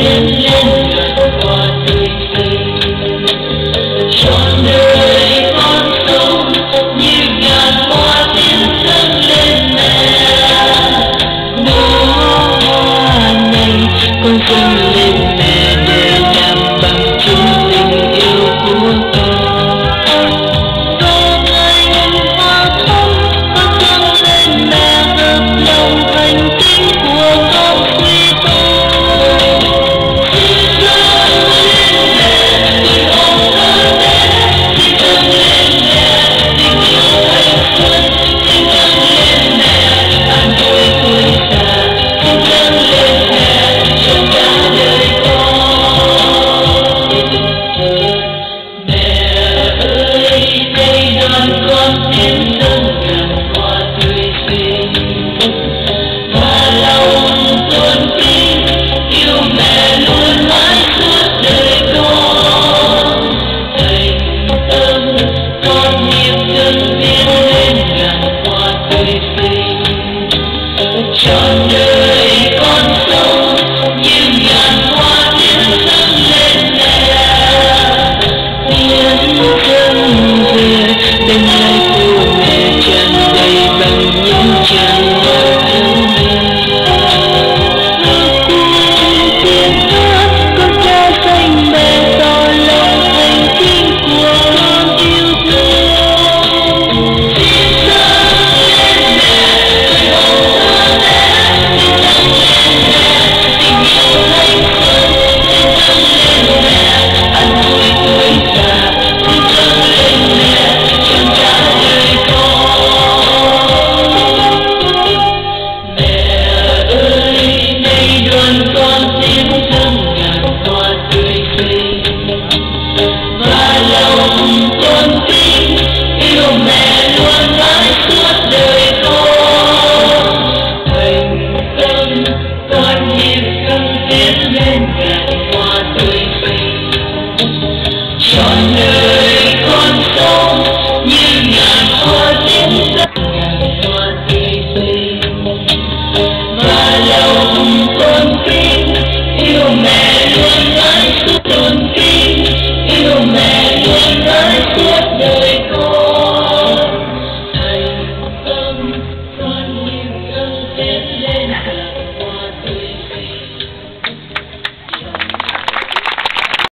tiến lên gần qua tươi xinh. Trọn đời con sống như ngàn hoa tiến dâng lên mẹ. Hoa này con dâng lên mẹ để làm bằng chứng tình yêu của con. Con anh hoa không con dâng lên mẹ hợp lòng thành kính của con suy tôn. Xin dâng lên mẹ người hồn thơ bé, xin dâng lên mẹ tình yêu thanh xuân, xin dâng lên mẹ an vui tuổi già, xin dâng lên mẹ trong cả đời con. Mẹ ơi đây đoàn con tiến dâng ngàn hoa tươi xinh, và lòng tôn kính yêu mẹ luôn mãi suốt đời con. Thành tâm con hiệp dâng tiến lên ngàn hoa tươi xinh. Trọn đời con sống như ngàn hoa tiến dâng lên mẹ. Tiến dâng về bên lai của mẹ tràn đầy bằng những tràng hoa thơm mềm. Tiếng hát con cha xanh mẹ tỏ lòng thành kính của con yêu thương. Xin dâng lên mẹ người hồn thơ bé, xin dâng lên mẹ tình yêu thanh xuân, xin dâng lên mẹ an vui tuổi già, xin dâng lên mẹ trọn cả đời con. Mẹ ơi đây đoàn con tiến dâng ngàn hoa tươi xinh, và lòng tôn kính yêu mẹ luôn mãi suốt đời con. Thành tâm con hiệp dâng tiến lên ngàn